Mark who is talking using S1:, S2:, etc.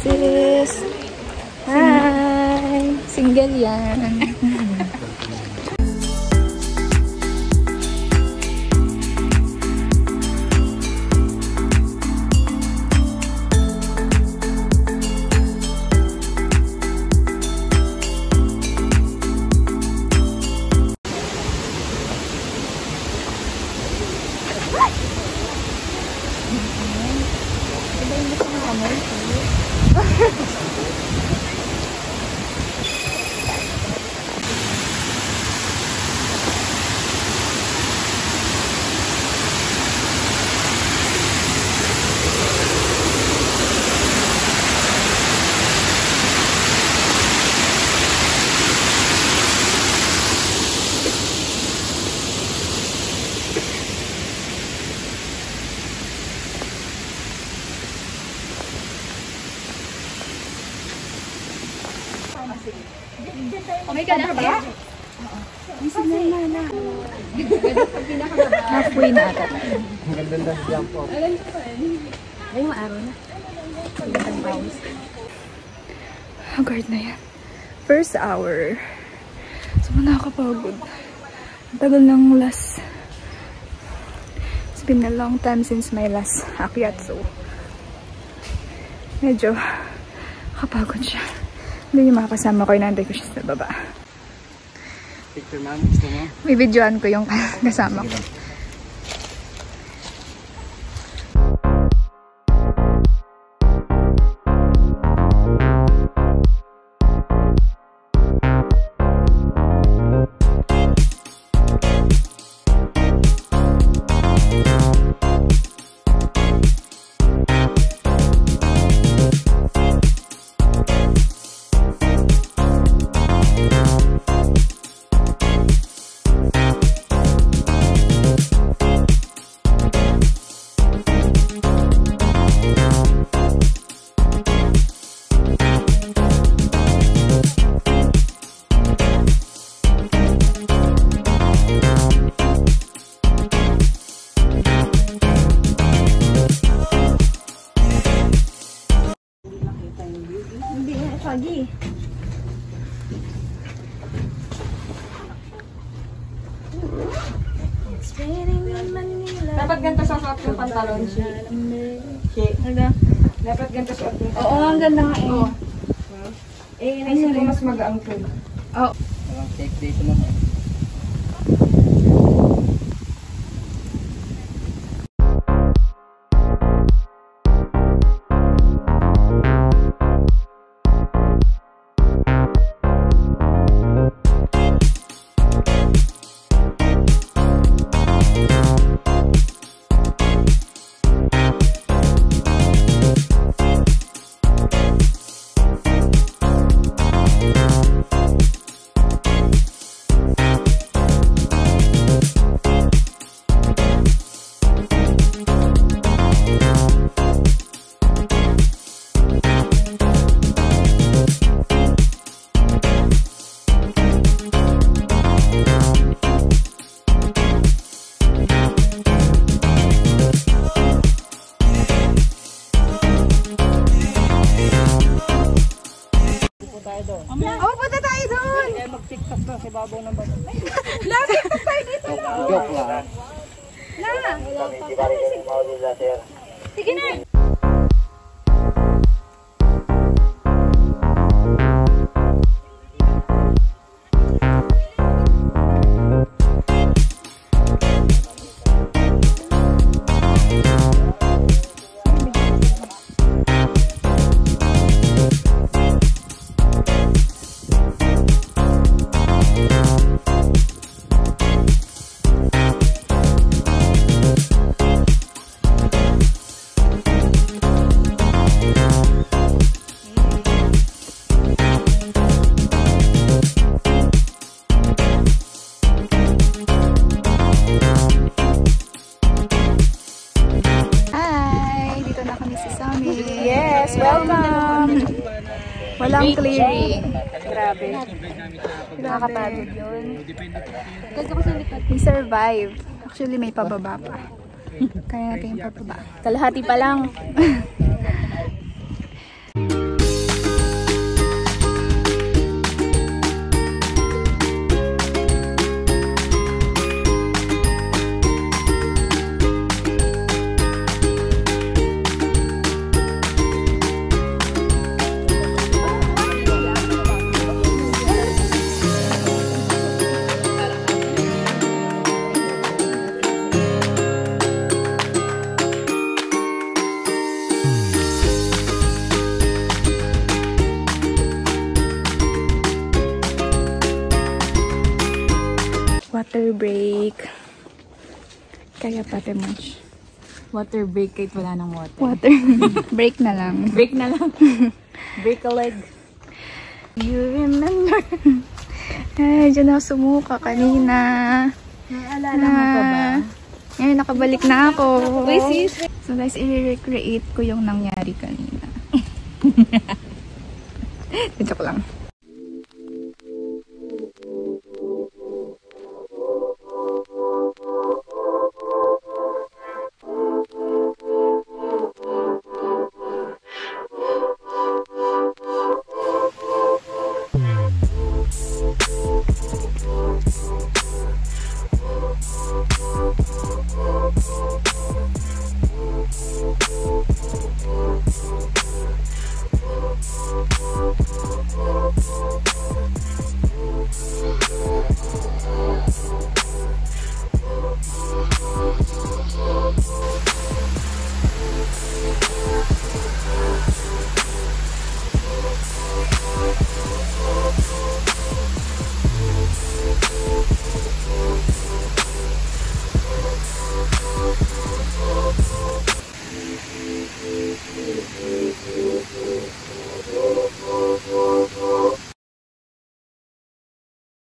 S1: sis. Hi! Single yan.
S2: May ka na ba?
S1: Halfway na ata tayo.
S3: Ang ganda na jump off.
S1: Ngayong araw na. Guard na yan. First hour. So, nakakapagod. Ang tagal ng last. It's been a long time since my last akyat. So, medyo kapagod siya. Hindi yung mga kasama ko, inantay ko siya sa baba.
S3: Picture ma'am, gusto mo?
S1: May videoan ko yung kasama ko.
S2: Pagi.
S4: Dapat ganito sa suot yung pantalon siya. Dapat ganito suot yung pantalon.
S2: Oo, ang ganda nga eh.
S4: Oo. Eh, naisip ko mas magaang to.
S2: Oo.
S3: Take dito mo.
S2: Punta tayo doon!
S4: Kaya mag-tiktok na sa babaw ng bato.
S2: Lapit pa tayo dito!
S3: Joke lang.
S2: Sige na!
S1: Yes, welcome! Walang clearing.
S4: Grabe.
S1: Nakakapagod yun. We survive. Actually, may pababa pa. Kaya natin yung pababa.
S2: Kalahati pa lang.
S1: Water break. Kaya pati much.
S2: Water break kahit wala ng water.
S1: Water. Break na lang.
S2: Break na lang. Break a leg.
S1: You remember? Ay, dyan ako sumuka kanina.
S2: Naalala mo pa ba?
S1: Ngayon, nakabalik na ako.
S2: Uy, sis.
S1: So guys, i-recreate ko yung nangyari kanina. Joke lang.